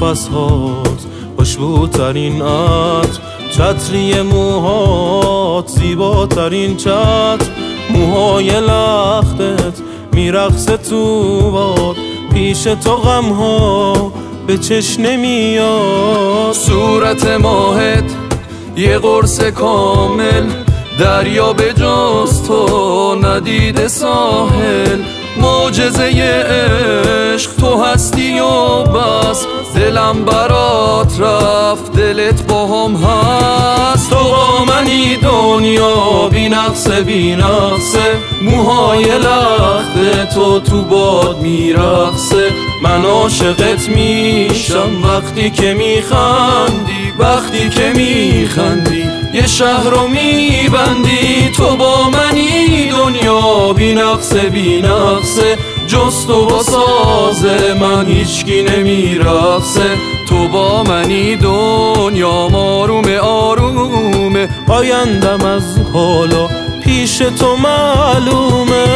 نفس‌هات خوشبوترین عطر، چتری موهات زیباترین چتر، موهای لختت میرقصه تو باد، پیش تو غمها به چشم نمیاد. صورت ماهت یه قرص کامل، دریا به جز تو ندیده ساحل، معجزه عشق تو هستی و بس، دلم برات رفت دلت با هم هست. تو با منی دنیا بی نقصه بی نقصه، موهای لخت تو باد میرقصه، من عاشقت میشم وقتی که میخندی، وقتی که میخندی یه شهر رو میبندی. تو با منی دنیا بی نقصه بی نقصه، جز تو با ساز من هیچکی نمیرقصه. تو با منی دنیا آرومه آرومه، آیندم از حالا پیش تو معلومه.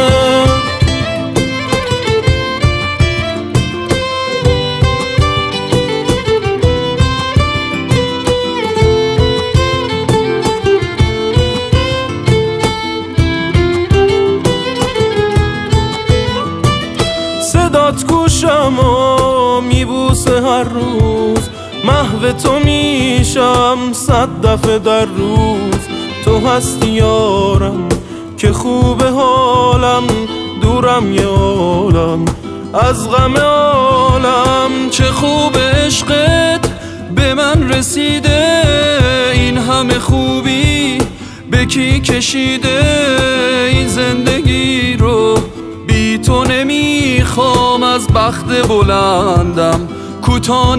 صدات گوشم و میبوسه هر روز، محو تو میشم 100 دفعه در روز. تو هستی یارم که خوب حالم، دورم یه عالم از غم عالم. چه خوب عشقت به من رسیده، این همه خوبی به کی کشیده، این زندگی رو بی تو نمیخوام، از بخت بلندم کوتاه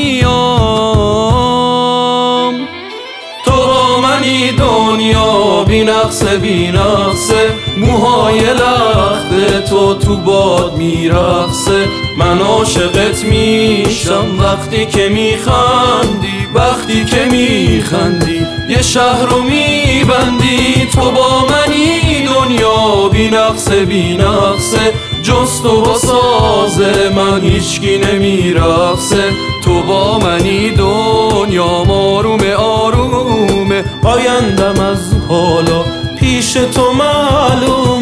نمیام. تو با منی دنیا بی نقصه بی نقصه، موهای لخت تو باد میرقصه، من عاشقت میشم وقتی که میخندی، وقتی که میخندی یه شهر رو میبندی. تو با منی دنیا بی نقصه بی نقصه، جز تو با ساز من هیچکی نمیرقصه. تو با منی دنیا آرومه آرومه، آیندم از حالا پیش تو معلومه.